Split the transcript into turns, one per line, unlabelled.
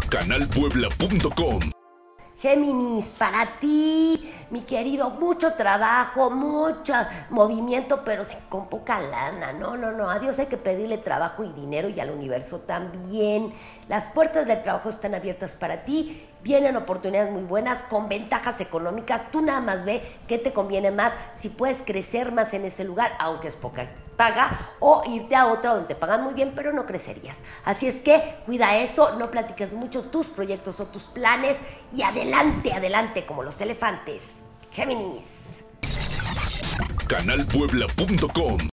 canalpuebla.com.
Géminis, para ti, mi querido, mucho trabajo, mucho movimiento, pero con poca lana. No, a Dios hay que pedirle trabajo y dinero y al universo también. Las puertas del trabajo están abiertas para ti, vienen oportunidades muy buenas, con ventajas económicas. Tú nada más ve qué te conviene más, si puedes crecer más en ese lugar, aunque es poca paga, o irte a otra donde te pagan muy bien, pero no crecerías. Así es que cuida eso, no platiques mucho tus proyectos o tus planes y adelante, adelante, como los elefantes. Géminis.
canalpuebla.com